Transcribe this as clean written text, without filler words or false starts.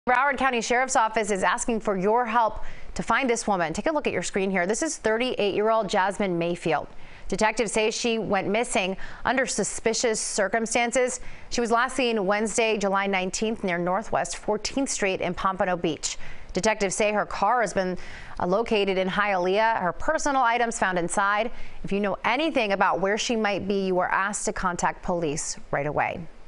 Broward County Sheriff's Office is asking for your help to find this woman. Take a look at your screen here. This is 38-year-old Jasmine Mayfield. Detectives say she went missing under suspicious circumstances. She was last seen Wednesday, July 19th near Northwest 14th Street in Pompano Beach. Detectives say her car has been located in Hialeah. Her personal items found inside. If you know anything about where she might be, you are asked to contact police right away.